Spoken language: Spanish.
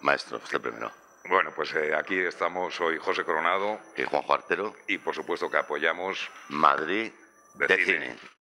Maestro, usted primero. Bueno, pues aquí estamos, soy José Coronado. Y Juanjo Artero. Y por supuesto que apoyamos Madrid de de cine. cine.